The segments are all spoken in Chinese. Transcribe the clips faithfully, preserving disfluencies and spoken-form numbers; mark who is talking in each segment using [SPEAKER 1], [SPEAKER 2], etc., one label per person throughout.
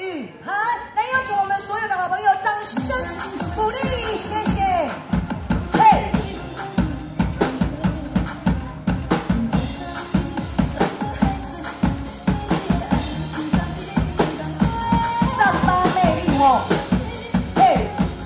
[SPEAKER 1] 雨涵。来，有请我们所有的好朋友掌声鼓励，谢谢。嘿。 哦，嘿。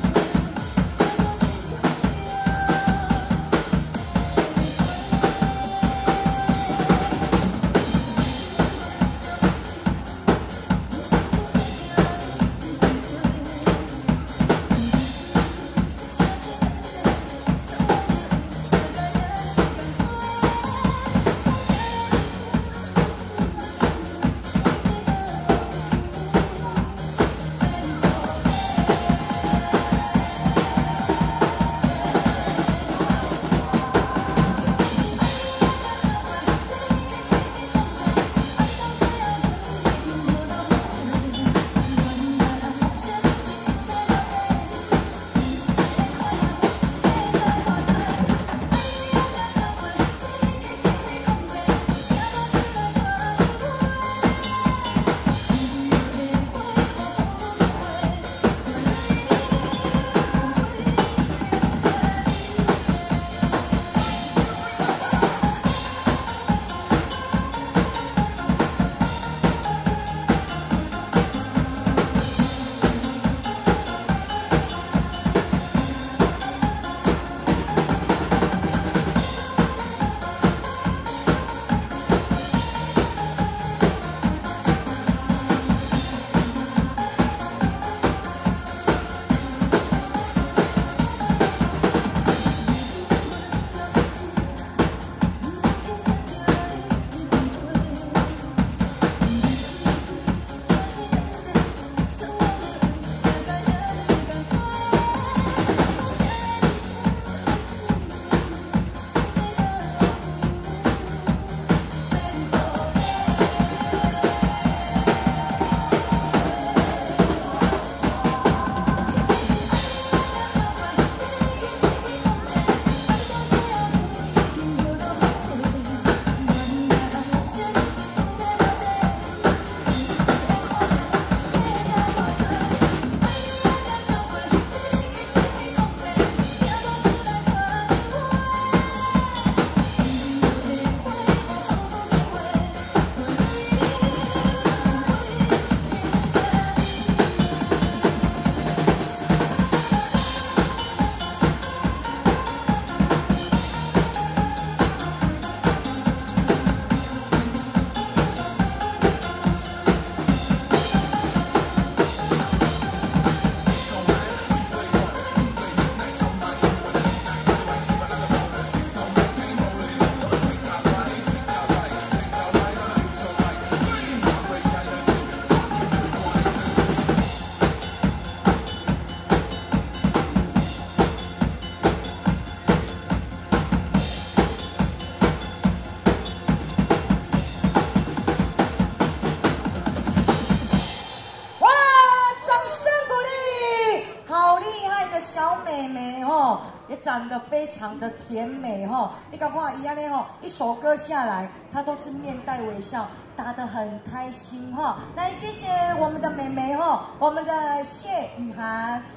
[SPEAKER 1] 小妹妹哦，也长得非常的甜美哦。你看看伊安尼哦，一首歌下来，她都是面带微笑，打得很开心哈、哦。来，谢谢我们的妹妹哈、哦，我们的谢雨涵。